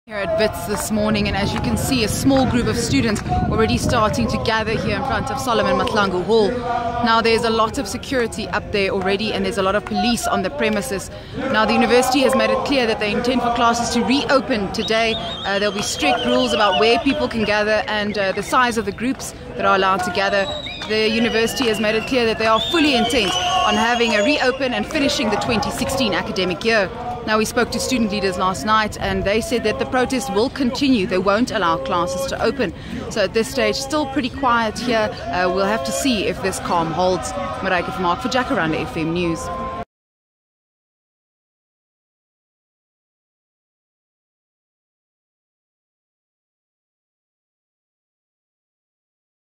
Here at WITS this morning, and as you can see, a small group of students already starting to gather here in front of Solomon Mahlangu Hall. Now there's a lot of security up there already, and there's a lot of police on the premises. Now the university has made it clear that they intend for classes to reopen today. There'll be strict rules about where people can gather and the size of the groups that are allowed to gather. The university has made it clear that they are fully intent on having a reopen and finishing the 2016 academic year. Now, we spoke to student leaders last night and they said that the protest will continue. They won't allow classes to open. So at this stage, still pretty quiet here. We'll have to see if this calm holds. Mareike Vermaak for Jacaranda FM News.